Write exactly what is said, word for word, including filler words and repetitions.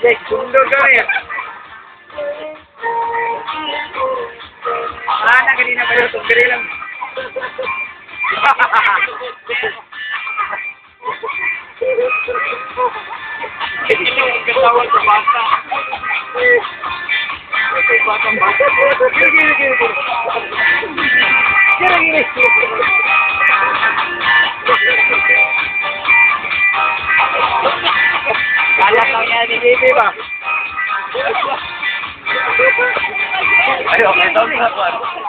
Jake, sundor ka rin. Ah, na, kanina ba yung sundari lang? Hindi siya yung katawan sa bata. Batang bata. Gini, gini, gini. Gini, gini. Kalat lang yan ni JayB ba? Ayaw, may tawag na.